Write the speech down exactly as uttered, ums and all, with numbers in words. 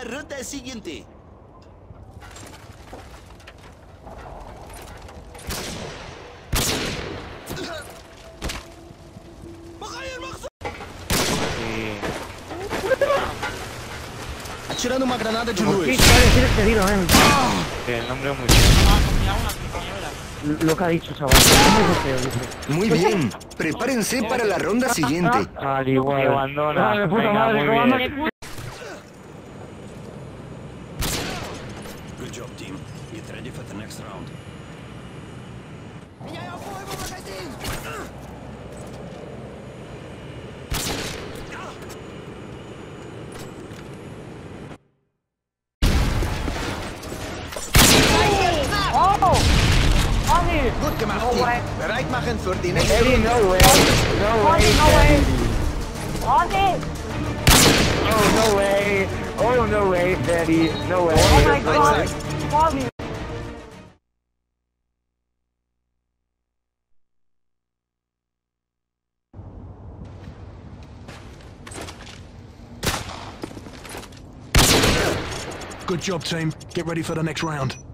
ronda siguiente. Atirando uma granada de luz. ¿Qué quiere decir este tiro, eh? El nombre es muy Lo que ha dicho, chaval. Es feo, dice. Muy bien. Prepárense para la ronda siguiente. Al igual. abandona. Vale, puta Venga, madre, muy ¿cómo bien. anda? Good job, team. Get ready for the next round. Gut gemacht, No Team. way. Bereit machen für die nächste Eddie, Runde. no way. No way. No way. Ozzy! Oh, no way. Oh, no way, Daddy. No way. Oh my god! Ozzy! Good job, team. Get ready for the next round.